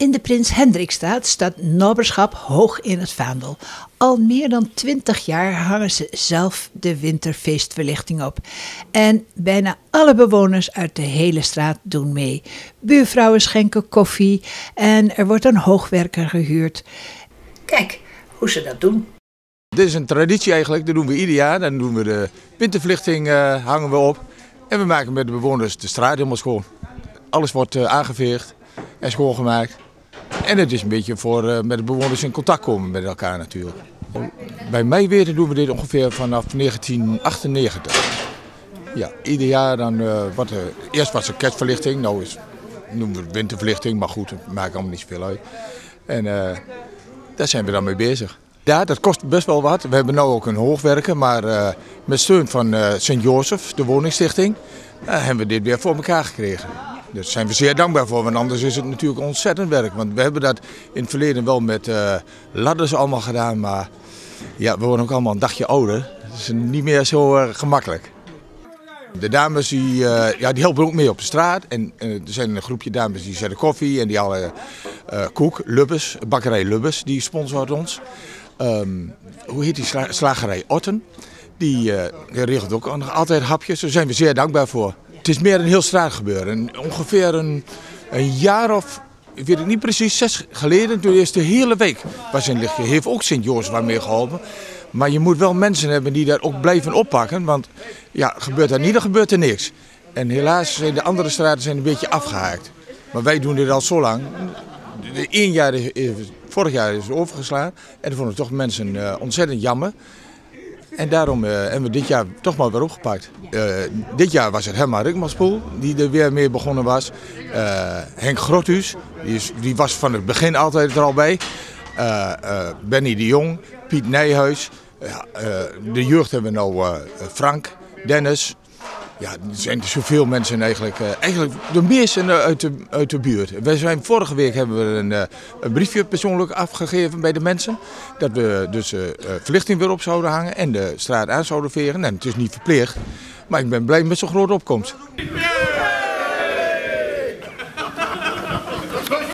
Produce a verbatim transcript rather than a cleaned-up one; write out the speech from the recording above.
In de Prins Hendrikstraat staat Nobberschap hoog in het vaandel. Al meer dan twintig jaar hangen ze zelf de winterfeestverlichting op. En bijna alle bewoners uit de hele straat doen mee. Buurvrouwen schenken koffie en er wordt een hoogwerker gehuurd. Kijk hoe ze dat doen. Dit is een traditie eigenlijk, dat doen we ieder jaar. Dan doen we de winterverlichting uh, hangen we op. En we maken met de bewoners de straat helemaal schoon. Alles wordt uh, aangeveegd en schoongemaakt. En het is een beetje voor uh, met de bewoners in contact komen met elkaar natuurlijk. Bij mij weten doen we dit ongeveer vanaf negentien achtennegentig. Ja, ieder jaar dan uh, wat uh, eerst was er kerstverlichting, nou is, noemen we het winterverlichting, maar goed, het maakt allemaal niet zoveel uit. En uh, daar zijn we dan mee bezig. Ja, dat kost best wel wat. We hebben nu ook een hoogwerker, maar uh, met steun van uh, Sint-Josef, de woningstichting, uh, hebben we dit weer voor elkaar gekregen. Daar zijn we zeer dankbaar voor, want anders is het natuurlijk ontzettend werk. Want we hebben dat in het verleden wel met uh, ladders allemaal gedaan, maar ja, we worden ook allemaal een dagje ouder. Het is niet meer zo uh, gemakkelijk. De dames die, uh, ja, die helpen ook mee op de straat. En uh, er zijn een groepje dames die zetten koffie en die halen uh, koek, Lubbers, bakkerij Lubbers, die sponsort ons. Um, hoe heet die sla slagerij Otten? Die uh, regelt ook nog altijd hapjes, daar zijn we zeer dankbaar voor. Het is meer een heel straatgebeuren. Ongeveer een, een jaar of, ik weet het niet precies, zes geleden, toen is de hele week was in lichtje. Heeft ook Sint-Jozef mee geholpen. Maar je moet wel mensen hebben die daar ook blijven oppakken, want ja, gebeurt er niet, dan gebeurt er niks. En helaas zijn de andere straten zijn een beetje afgehaakt. Maar wij doen dit al zo lang. Eén jaar is, vorig jaar is het overgeslagen en dat vonden toch mensen uh, ontzettend jammer. En daarom uh, hebben we dit jaar toch maar weer opgepakt. Uh, dit jaar was het Herman Rikmanspoel die er weer mee begonnen was. Uh, Henk Grothuus, die, is, die was van het begin altijd er al bij. Uh, uh, Benny de Jong, Piet Nijhuis. Uh, uh, de jeugd hebben we nou uh, Frank, Dennis. Ja, er zijn zoveel mensen eigenlijk. Uh, eigenlijk de meesten uit de, uit de buurt. We zijn, vorige week hebben we een, uh, een briefje persoonlijk afgegeven bij de mensen. Dat we dus uh, verlichting weer op zouden hangen en de straat aan zouden vegen. En het is niet verplicht, maar ik ben blij met zo'n grote opkomst.